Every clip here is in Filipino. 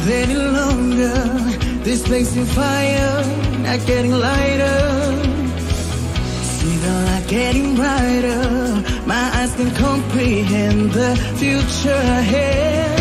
hold any longer. This place in fire, not getting lighter. See the light getting brighter. My eyes can comprehend the future ahead.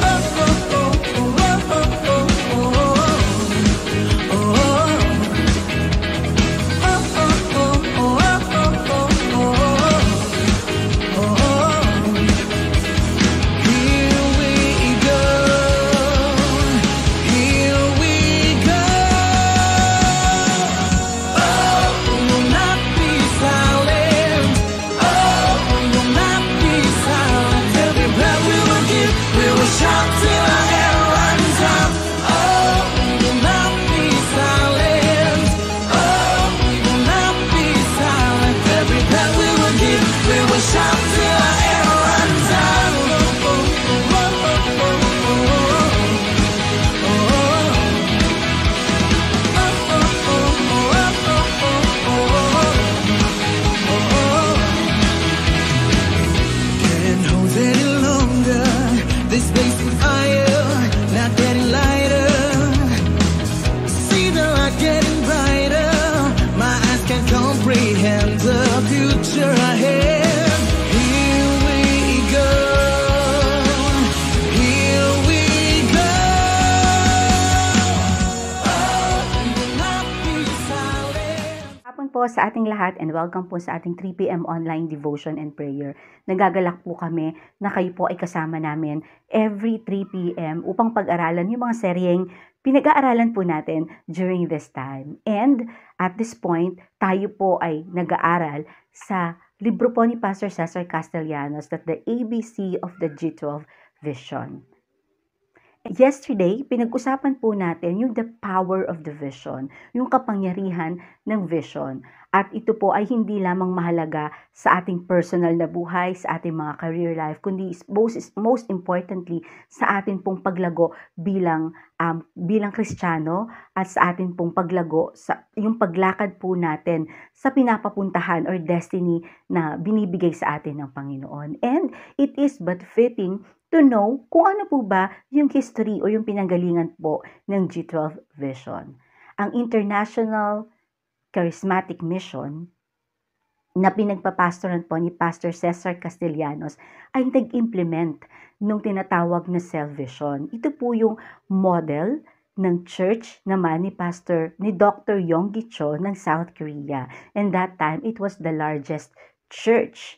Po sa ating lahat and welcome po sa ating 3 p.m. online devotion and prayer. Nagagalak po kami na kayo po ay kasama namin every 3 p.m. upang pag-aralan yung mga seryeng pinag-aaralan po natin during this time. And at this point, tayo po ay nag-aaral sa libro po ni Pastor Cesar Castellanos, that the ABC of the G12 Vision. Yesterday, pinag-usapan po natin yung the power of the vision, yung kapangyarihan ng vision. At ito po ay hindi lamang mahalaga sa ating personal na buhay, sa ating mga career life, kundi most importantly sa ating pong paglago bilang Kristiyano at sa ating pong paglago, sa yung paglakad po natin sa pinapapuntahan or destiny na binibigay sa atin ng Panginoon. And it is but fitting to know kung ano po ba yung history o yung pinanggalingan po ng G12 Vision. Ang International Charismatic Mission na pinagpapastoran po ni Pastor Cesar Castellanos ay nag-implement nung tinatawag na self-vision. Ito po yung model ng church naman ni Dr. Yonggi Cho ng South Korea. And that time, it was the largest church.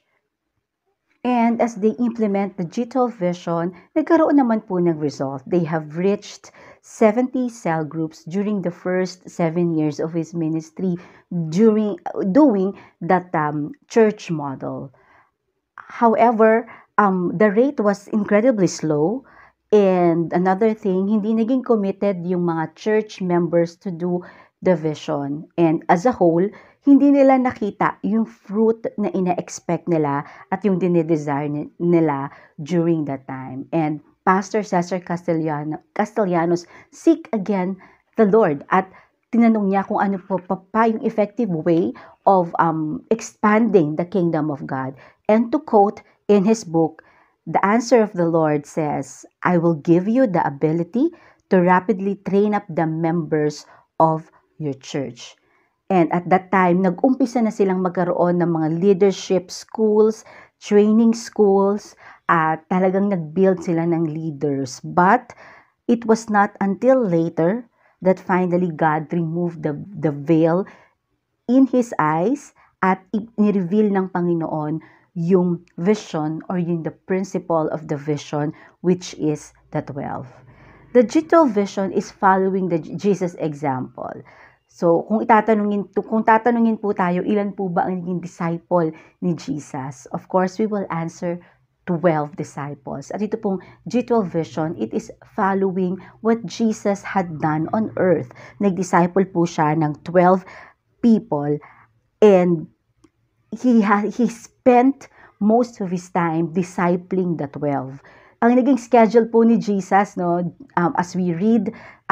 And as they implement the G12 Vision, nagkaroon naman po ng result. They have reached 70 cell groups during the first 7 years of his ministry doing that church model. However, the rate was incredibly slow. And another thing, hindi naging committed yung mga church members to do the vision. And as a whole, hindi nila nakita yung fruit na ina-expect nila at yung dinidesire nila during that time. And Pastor Cesar Castellanos seek again the Lord at tinanong niya kung ano po pa yung effective way of expanding the kingdom of God. And to quote in his book, the answer of the Lord says, "I will give you the ability to rapidly train up the members of your church." And at that time, nag-umpisa na silang magkaroon ng mga leadership schools, training schools, at talagang nag-build sila ng leaders. But it was not until later that finally God removed the veil in His eyes at ni-reveal ng Panginoon yung vision or yung the principle of the vision, which is the 12. The G12 vision is following the Jesus example. So, kung tatanungin po tayo, ilan po ba ang naging disciple ni Jesus? Of course, we will answer 12 disciples. At ito pong G12 Vision, it is following what Jesus had done on earth. Nag-disciple po siya ng 12 people and he spent most of his time discipling the 12. Ang naging schedule po ni Jesus, as we read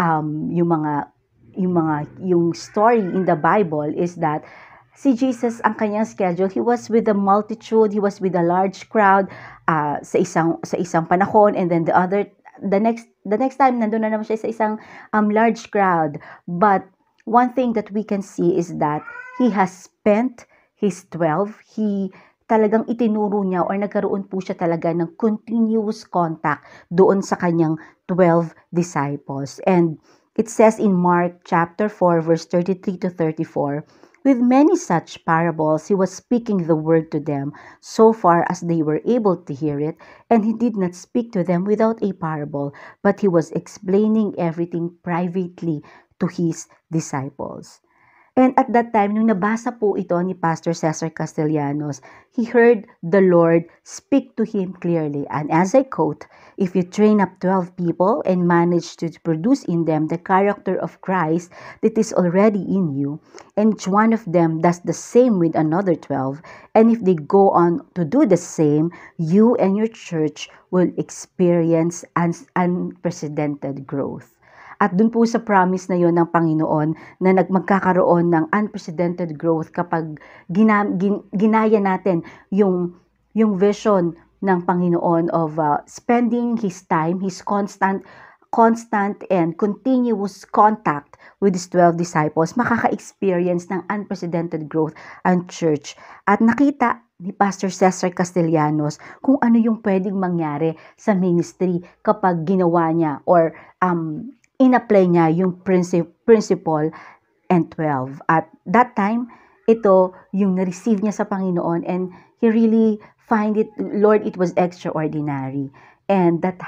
yung story in the Bible is that si Jesus, ang kanyang schedule, he was with the multitude, he was with a large crowd sa isang panahon, and then the the next time nandun na naman siya sa isang large crowd. But one thing that we can see is that he has spent his 12. He talagang itinuro niya or nagkaroon po siya talaga ng continuous contact doon sa kanyang 12 disciples. And it says in Mark chapter 4 verse 33 to 34, with many such parables, he was speaking the word to them so far as they were able to hear it, and he did not speak to them without a parable, but he was explaining everything privately to his disciples. And at that time, nung nabasa po ito ni Pastor Cesar Castellanos, he heard the Lord speak to him clearly. And as I quote, if you train up 12 people and manage to produce in them the character of Christ that is already in you, and each one of them does the same with another 12, and if they go on to do the same, you and your church will experience unprecedented growth. At dun po sa promise na yon ng Panginoon na magkakaroon ng unprecedented growth kapag ginaya natin yung vision ng Panginoon of spending His time, His constant and continuous contact with His 12 disciples, makaka-experience ng unprecedented growth ang church. At nakita ni Pastor Cesar Castellanos kung ano yung pwedeng mangyari sa ministry kapag ginawa niya or in-apply niya yung principle and 12. At that time, ito yung na-receive niya sa Panginoon, and he really find it, Lord, it was extraordinary. And that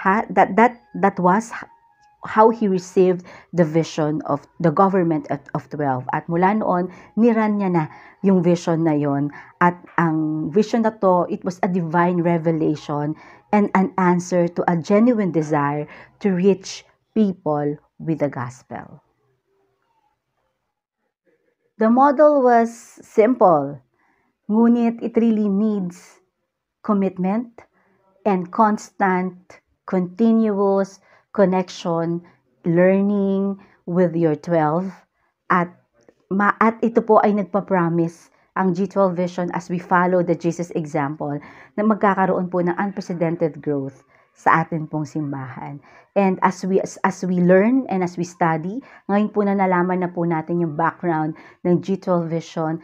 was how he received the vision of the government of 12. At mula noon, niran niya na yung vision na yon. At ang vision na to, it was a divine revelation and an answer to a genuine desire to reach people with the gospel. The model was simple, ngunit it really needs commitment and constant, continuous connection, learning with your 12. At ito po ay nagpa-promise ang G12 Vision as we follow the Jesus example na magkakaroon po ng unprecedented growth sa atin pong simbahan. And as we learn and as we study, ngayon po na nalaman na po natin yung background ng G12 Vision,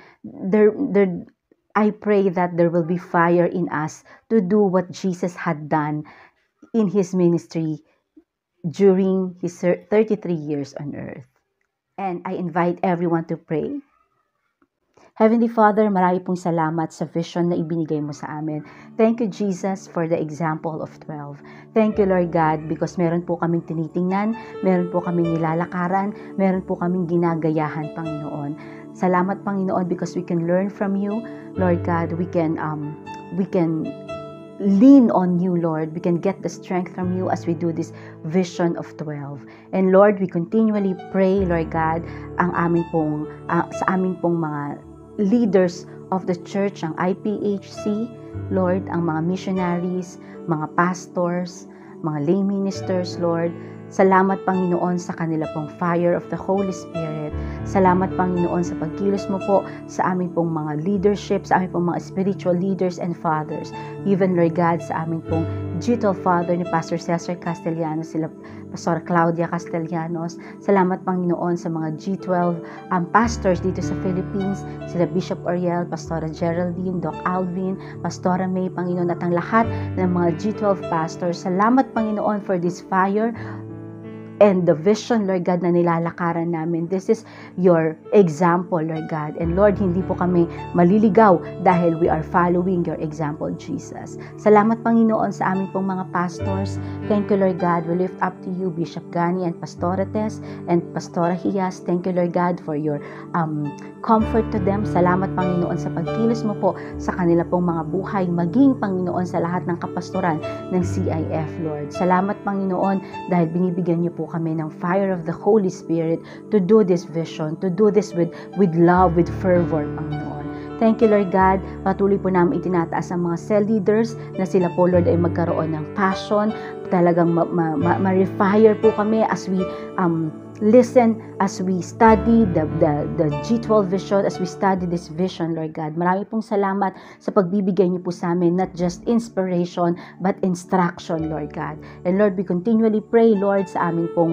I pray that there will be fire in us to do what Jesus had done in His ministry during His 33 years on earth. And I invite everyone to pray. Heavenly Father, marami pong salamat sa vision na ibinigay mo sa amin. Thank you, Jesus, for the example of 12. Thank you, Lord God, because meron po kaming tinitingnan, meron po kaming nilalakaran, meron po kaming ginagayahan, Panginoon. Salamat, Panginoon, because we can learn from you, Lord God. We can lean on you, Lord. We can get the strength from you as we do this vision of 12. And Lord, we continually pray, Lord God, sa amin pong mga leaders of the church, ang IPHC, Lord, ang mga missionaries, mga pastors, mga lay ministers, Lord. Salamat, Panginoon, sa kanila pong fire of the Holy Spirit. Salamat, Panginoon, sa pagkilos mo po sa aming pong mga leadership, sa aming pong mga spiritual leaders and fathers. Even, Lord God, sa aming pong G12 Father ni Pastor Cesar Castellanos, sila Pastor Claudia Castellanos. Salamat, Panginoon, sa mga G12 pastors dito sa Philippines, sila Bishop Oriel, Pastora Geraldine, Doc Alvin, Pastora May, Panginoon, at ang lahat ng mga G12 pastors. Salamat, Panginoon, for this fire and the vision, Lord God, na nilalakaran namin. This is your example, Lord God. And Lord, hindi po kami maliligaw dahil we are following your example, Jesus. Salamat, Panginoon, sa aming pong mga pastors. Thank you, Lord God. We lift up to you, Bishop Gani and Pastora Tess and Pastora Hias. Thank you, Lord God, for your comfort to them. Salamat, Panginoon, sa pagkilos mo po sa kanila pong mga buhay, maging, Panginoon, sa lahat ng kapastoran ng CIF, Lord. Salamat, Panginoon, dahil binibigyan niyo po kami ng fire of the Holy Spirit to do this vision, to do this with love, with fervor, Panginoon. Thank you, Lord God. Patuloy po namin itinataas ang mga cell leaders na sila po, Lord, ay magkaroon ng passion. Talagang ma-refire po kami as we listen as we study the G12 Vision, as we study this vision, Lord God. Marami pong salamat sa pagbibigay niyo po sa amin, not just inspiration, but instruction, Lord God. And Lord, we continually pray, Lord, sa aming pong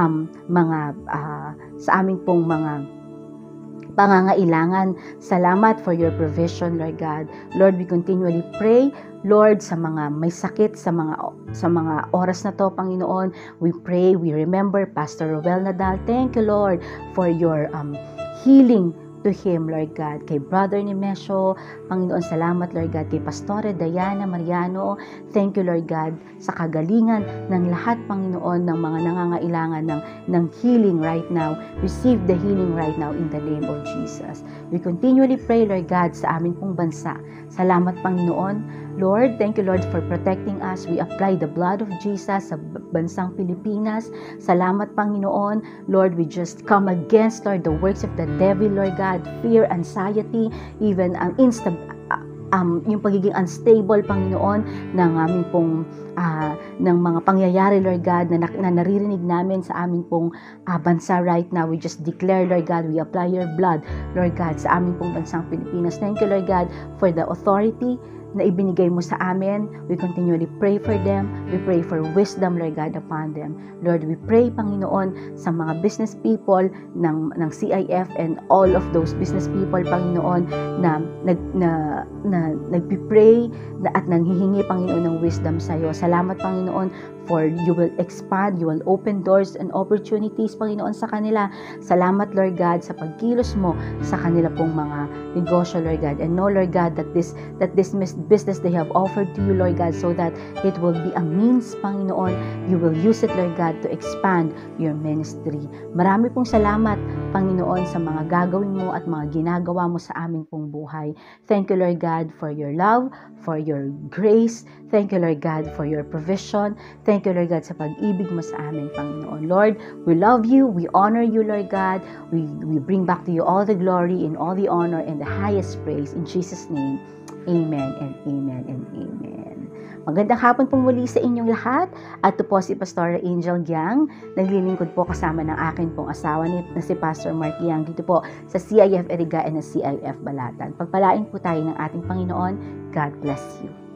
mga pangangailangan. Salamat for your provision, Lord God. Lord, we continually pray, Lord, sa mga may sakit, sa mga oras na to, Panginoon. We pray, we remember Pastor Roel Nadal. Thank you, Lord, for your healing to him, Lord God. Kay Brother Nemesio, Panginoon, salamat, Lord God. Kay Pastore Diana Mariano, thank you, Lord God, sa kagalingan ng lahat, Panginoon, ng mga nangangailangan ng healing right now. Receive the healing right now in the name of Jesus. We continually pray, Lord God, sa aming pong bansa. Salamat, Panginoon. Lord, thank you, Lord, for protecting us. We apply the blood of Jesus sa bansang Pilipinas. Salamat, Panginoon. Lord, we just come against, Lord, the works of the devil, Lord God, fear, anxiety, even yung pagiging unstable, Panginoon, ng aming pong ng mga pangyayari, Lord God, na naririnig namin sa aming pong bansa right now. We just declare, Lord God, we apply your blood, Lord God, sa aming pong bansang Pilipinas. Thank you, Lord God, for the authority na ibinigay mo sa amin. We continually pray for them. We pray for wisdom, Lord God, upon them. Lord, we pray, Panginoon, sa mga business people ng CIF and all of those business people, Panginoon, na nagpipray at nanghihingi, Panginoon, ng wisdom sa iyo. Salamat, Panginoon, for you will expand, you will open doors and opportunities, Panginoon, sa kanila. Salamat, Lord God, sa pagkilos mo sa kanila pong mga negosyo, Lord God. And know, Lord God, that this business they have offered to you, Lord God, so that it will be a means, Panginoon, you will use it, Lord God, to expand your ministry. Marami pong salamat, Panginoon, sa mga gagawin mo at mga ginagawa mo sa aming pong buhay. Thank you, Lord God, for your love, for your grace. Thank you, Lord God, for your provision. Thank you, Lord God, sa pag-ibig mo sa amin, Panginoon. Lord, we love you. We honor you, Lord God. We bring back to you all the glory and all the honor and the highest praise. In Jesus' name, amen and amen and amen. Magandang hapon po muli sa inyong lahat. At ito po si Pastor Angel Giang. Naglilingkod po kasama ng akin pong asawa na si Pastor Mark Giang dito po sa CIF Eriga and CIF Balatan. Pagpalain po tayo ng ating Panginoon. God bless you.